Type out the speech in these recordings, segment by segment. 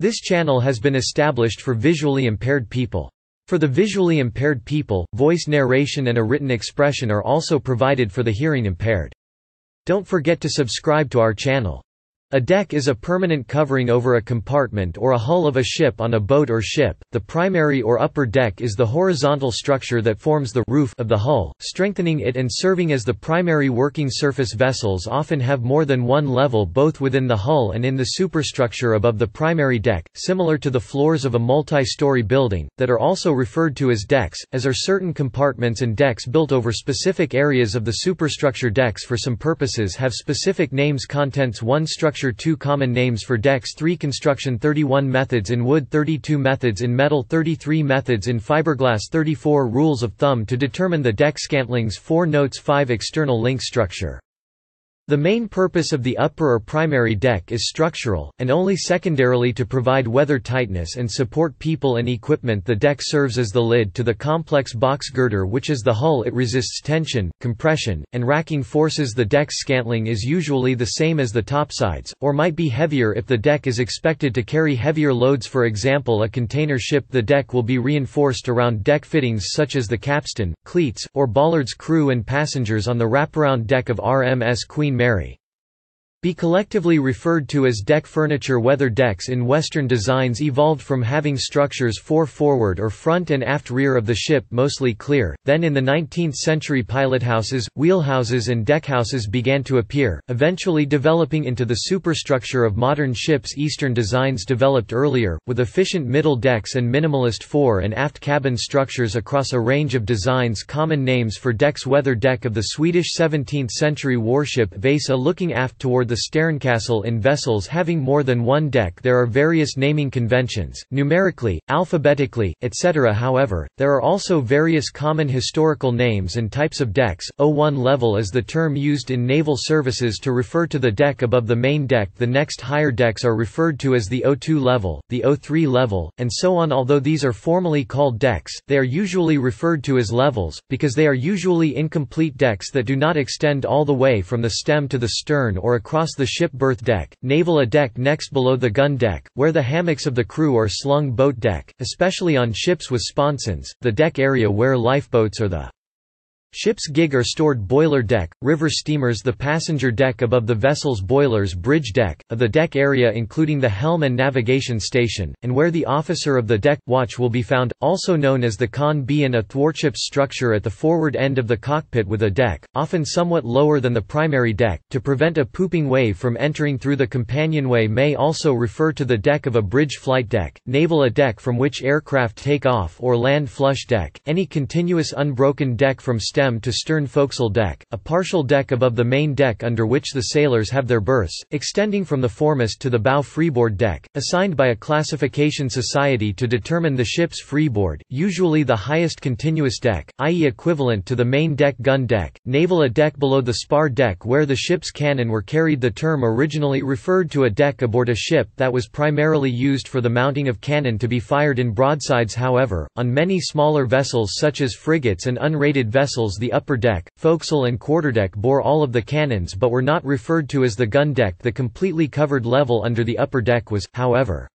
This channel has been established for visually impaired people. For the visually impaired people, voice narration and a written expression are also provided for the hearing impaired. Don't forget to subscribe to our channel. A deck is a permanent covering over a compartment or a hull of a ship on a boat or ship. The primary or upper deck is the horizontal structure that forms the roof of the hull, strengthening it and serving as the primary working surface. Vessels often have more than one level both within the hull and in the superstructure above the primary deck, similar to the floors of a multi-story building, that are also referred to as decks, as are certain compartments and decks built over specific areas of the superstructure. Decks for some purposes have specific names. Contents: 1 Structure, 2 Common names for decks, 3 Construction, 31 Methods in wood, 32 Methods in metal, 33 Methods in fiberglass, 34 Rules of thumb to determine the deck. Scantlings, 4 Notes, 5 External link structure. The main purpose of the upper or primary deck is structural, and only secondarily to provide weather tightness and support people and equipment. The deck serves as the lid to the complex box girder which is the hull. It resists tension, compression, and racking forces. The deck's scantling is usually the same as the topsides, or might be heavier if the deck is expected to carry heavier loads. For example, a container ship. The deck will be reinforced around deck fittings such as the capstan, cleats, or bollards. Crew and passengers on the wraparound deck of RMS Queen Mary be collectively referred to as deck furniture. Weather decks in Western designs evolved from having structures for forward or front and aft rear of the ship mostly clear. Then in the 19th century pilothouses, wheelhouses and deckhouses began to appear, eventually developing into the superstructure of modern ships. Eastern designs developed earlier, with efficient middle decks and minimalist fore and aft cabin structures across a range of designs. Common names for decks: weather deck of the Swedish 17th century warship Vasa, looking aft toward the Sterncastle. In vessels having more than one deck there are various naming conventions, numerically, alphabetically, etc. However, there are also various common historical names and types of decks. O1 level is the term used in naval services to refer to the deck above the main deck. The next higher decks are referred to as the O2 level, the O3 level, and so on. Although these are formally called decks, they are usually referred to as levels, because they are usually incomplete decks that do not extend all the way from the stem to the stern or across the ship. Berth deck, naval. A deck next below the gun deck, where the hammocks of the crew are slung. Boat deck, especially on ships with sponsons, the deck area where lifeboats or the ship's gig are stored. Boiler deck, river steamers. The passenger deck above the vessel's boilers. Bridge deck, of the deck area including the helm and navigation station, and where the officer of the deck watch will be found, also known as the con B. And a thwartship's structure at the forward end of the cockpit with a deck, often somewhat lower than the primary deck, to prevent a pooping wave from entering through the companionway. May also refer to the deck of a bridge. Flight deck, naval. A deck from which aircraft take off or land. Flush deck, any continuous unbroken deck from stem to stern. Forecastle deck, a partial deck above the main deck under which the sailors have their berths, extending from the foremast to the bow. Freeboard deck, assigned by a classification society to determine the ship's freeboard, usually the highest continuous deck, i.e. equivalent to the main deck. Gun deck, naval. A deck below the spar deck where the ship's cannon were carried. The term originally referred to a deck aboard a ship that was primarily used for the mounting of cannon to be fired in broadsides. However, on many smaller vessels such as frigates and unrated vessels, the upper deck, forecastle and quarterdeck bore all of the cannons but were not referred to as the gun deck. The completely covered level under the upper deck was, however,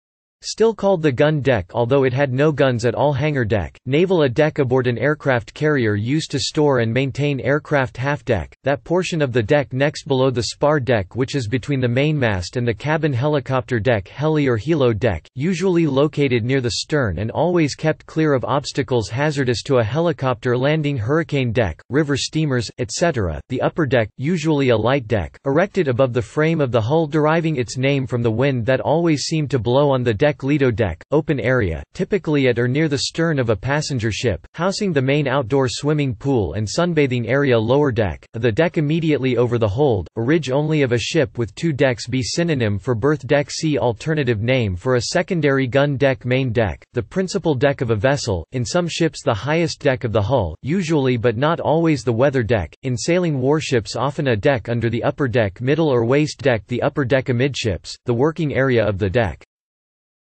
still called the gun deck although it had no guns at all. Hangar deck, naval. A deck aboard an aircraft carrier used to store and maintain aircraft. Half deck, that portion of the deck next below the spar deck which is between the mainmast and the cabin. Helicopter deck, heli or helo deck, usually located near the stern and always kept clear of obstacles hazardous to a helicopter landing. Hurricane deck, river steamers, etc. The upper deck, usually a light deck, erected above the frame of the hull, deriving its name from the wind that always seemed to blow on the deck. Lido deck, open area, typically at or near the stern of a passenger ship, housing the main outdoor swimming pool and sunbathing area. Lower deck, the deck immediately over the hold, a ridge only of a ship with 2 decks. Be synonym for berth deck. See alternative name for a secondary gun deck. Main deck, the principal deck of a vessel, in some ships the highest deck of the hull, usually but not always the weather deck, in sailing warships often a deck under the upper deck. Middle or waist deck, the upper deck amidships, the working area of the deck.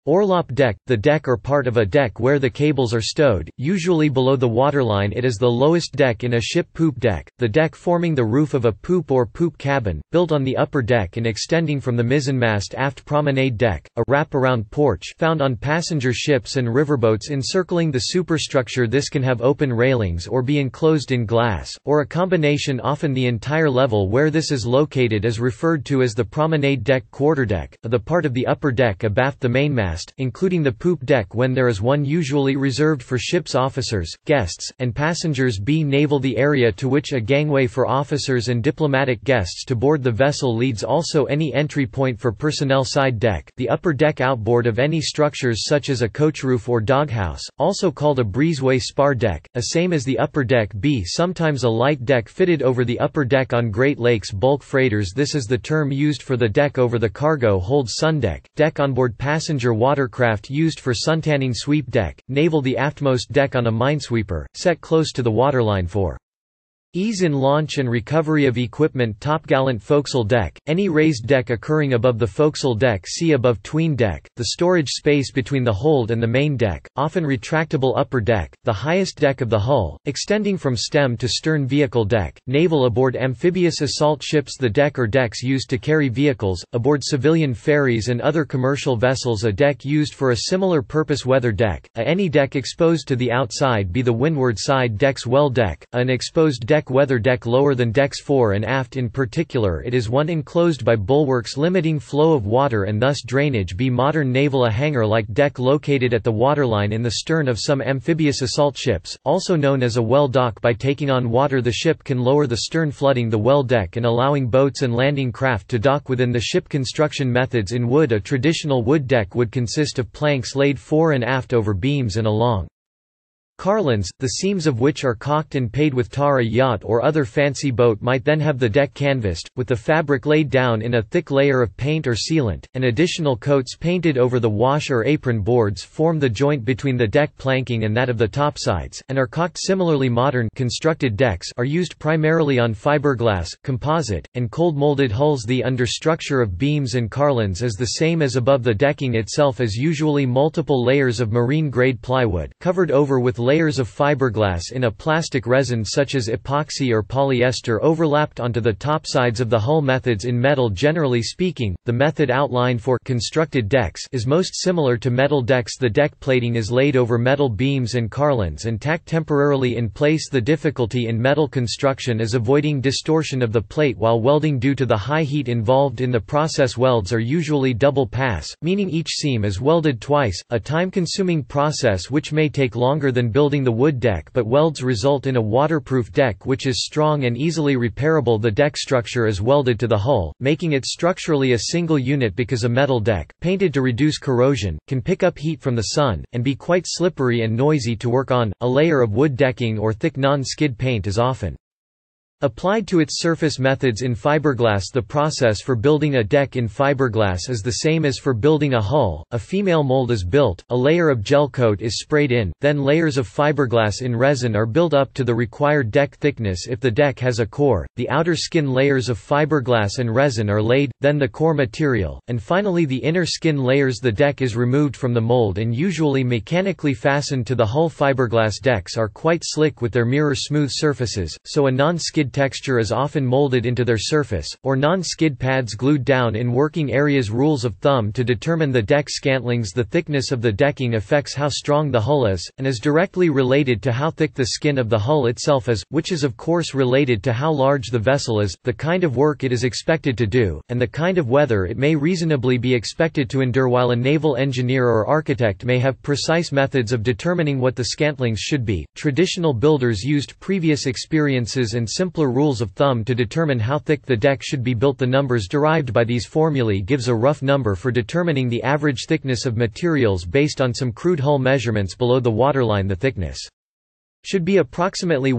Orlop deck – the deck or part of a deck where the cables are stowed, usually below the waterline. It is the lowest deck in a ship. Poop deck – the deck forming the roof of a poop or poop cabin, built on the upper deck and extending from the mizzenmast. Aft promenade deck – a wrap-around porch found on passenger ships and riverboats encircling the superstructure. This can have open railings or be enclosed in glass, or a combination. Often the entire level where this is located is referred to as the promenade deck. Quarterdeck – the part of the upper deck abaft the mainmast, including the poop deck when there is one, usually reserved for ship's officers, guests, and passengers. B. Naval – the area to which a gangway for officers and diplomatic guests to board the vessel leads. Also any entry point for personnel. Side deck – the upper deck outboard of any structures such as a coachroof or doghouse, also called a breezeway. Spar deck – a same as the upper deck. B. Sometimes a light deck fitted over the upper deck on Great Lakes bulk freighters. This is the term used for the deck over the cargo hold. Sundeck – deck onboard passenger watercraft used for suntanning. Sweep deck – naval – the aftmost deck on a minesweeper, set close to the waterline for ease in launch and recovery of equipment. Topgallant forecastle deck – any raised deck occurring above the forecastle deck. See above. Tween deck – the storage space between the hold and the main deck, often retractable. Upper deck – the highest deck of the hull, extending from stem to stern. Vehicle deck – naval aboard amphibious assault ships. The deck or decks used to carry vehicles, aboard civilian ferries and other commercial vessels. A deck used for a similar purpose. Weather deck – any deck exposed to the outside. Be the windward side decks. Well deck – an exposed deck. Weather deck lower than decks fore and aft. In particular, it is one enclosed by bulwarks limiting flow of water and thus drainage. B. Modern naval – a hangar-like deck located at the waterline in the stern of some amphibious assault ships, also known as a well dock. By taking on water, the ship can lower the stern, flooding the well deck and allowing boats and landing craft to dock within the ship. Construction methods. In wood, a traditional wood deck would consist of planks laid fore and aft over beams and along carlines, the seams of which are caulked and paid with tar. A yacht or other fancy boat might then have the deck canvassed, with the fabric laid down in a thick layer of paint or sealant, and additional coats painted over the wash or apron. Boards form the joint between the deck planking and that of the topsides, and are caulked. Similarly, modern constructed decks are used primarily on fiberglass, composite, and cold-molded hulls. The understructure of beams and carlines is the same as above. The decking itself is usually multiple layers of marine-grade plywood, covered over with layers of fiberglass in a plastic resin such as epoxy or polyester overlapped onto the topsides of the hull. Methods. In metal. Generally speaking, the method outlined for constructed decks is most similar to metal decks. The deck plating is laid over metal beams and carlines and tacked temporarily in place. The difficulty in metal construction is avoiding distortion of the plate while welding due to the high heat involved in the process. Welds are usually double pass, meaning each seam is welded twice, a time-consuming process which may take longer than building the wood deck, but welds result in a waterproof deck which is strong and easily repairable. The deck structure is welded to the hull, making it structurally a single unit because a metal deck, painted to reduce corrosion, can pick up heat from the sun, and be quite slippery and noisy to work on. A layer of wood decking or thick non-skid paint is often applied to its surface. Methods. In fiberglass. The process for building a deck in fiberglass is the same as for building a hull. A female mold is built, a layer of gel coat is sprayed in, then layers of fiberglass in resin are built up to the required deck thickness. If the deck has a core, the outer skin layers of fiberglass and resin are laid, then the core material, and finally the inner skin layers. The deck is removed from the mold and usually mechanically fastened to the hull. Fiberglass decks are quite slick with their mirror-smooth surfaces, so a non-skid texture is often molded into their surface, or non-skid pads glued down in working areas. Rules of thumb to determine the deck scantlings. The thickness of the decking affects how strong the hull is, and is directly related to how thick the skin of the hull itself is, which is of course related to how large the vessel is, the kind of work it is expected to do, and the kind of weather it may reasonably be expected to endure. While a naval engineer or architect may have precise methods of determining what the scantlings should be, traditional builders used previous experiences and simpler rules of thumb to determine how thick the deck should be built. The numbers derived by these formulae gives a rough number for determining the average thickness of materials based on some crude hull measurements below the waterline. The thickness should be approximately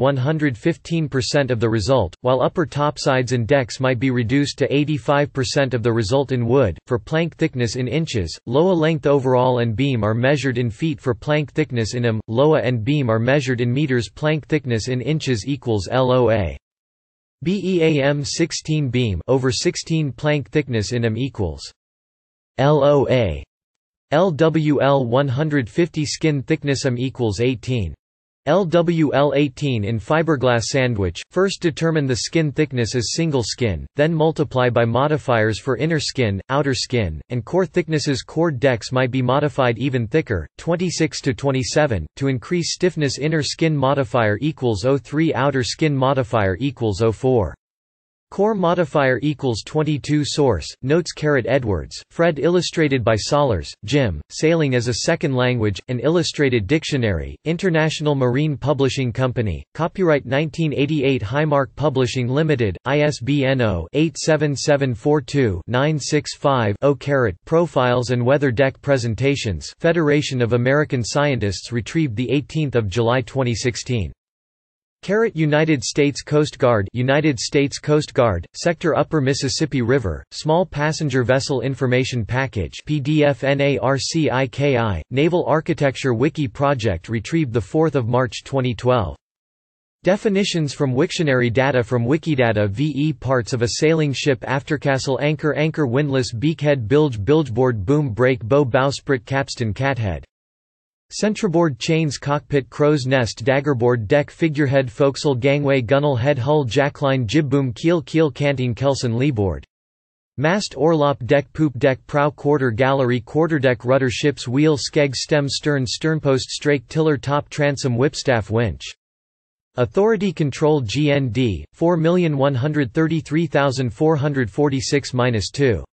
115% of the result, while upper topsides and decks might be reduced to 85% of the result. In wood, for plank thickness in inches, loa length overall and beam are measured in feet. For plank thickness in loa and beam are measured in meters. Plank thickness in inches equals LOA. BEAM 16 beam over 16 plank thickness in equals LOA. LWL 150 skin thickness equals 18. LWL 18 in fiberglass sandwich. First determine the skin thickness as single skin, then multiply by modifiers for inner skin, outer skin, and core thicknesses. Cord decks might be modified even thicker, 26 to 27, to increase stiffness. Inner skin modifier equals 0.3, outer skin modifier equals 0.4. Core modifier equals 22. Source, notes. Edwards, Fred. Illustrated by Sollers, Jim, Sailing as a Second Language, an Illustrated Dictionary, International Marine Publishing Company, copyright 1988 Highmark Publishing Limited, ISBN 0-87742-965-0. Profiles and Weather Deck Presentations, Federation of American Scientists, retrieved 18 July 2016. United States Coast Guard, Sector Upper Mississippi River, Small Passenger Vessel Information Package PDF NARCIKI, Naval Architecture Wiki Project, retrieved 4 March 2012. Definitions from Wiktionary. Data from Wikidata. VE parts of a sailing ship: aftercastle, anchor, anchor, windlass, beakhead, bilge, bilgeboard, boom, brake, bow, bowsprit, capstan, cathead. Centreboard, chains, cockpit, crow's nest, daggerboard, deck, figurehead, forecastle, gangway, gunnel, head, hull, jackline, jibboom, keel, keel, canting, kelson, leeboard. Mast, orlop, deck, poop deck, prow, quarter, gallery, quarterdeck, rudder, ship's wheel, skeg, stem, stern, sternpost, strake, tiller, top, transom, whipstaff, winch. Authority Control GND 4,133,446-2.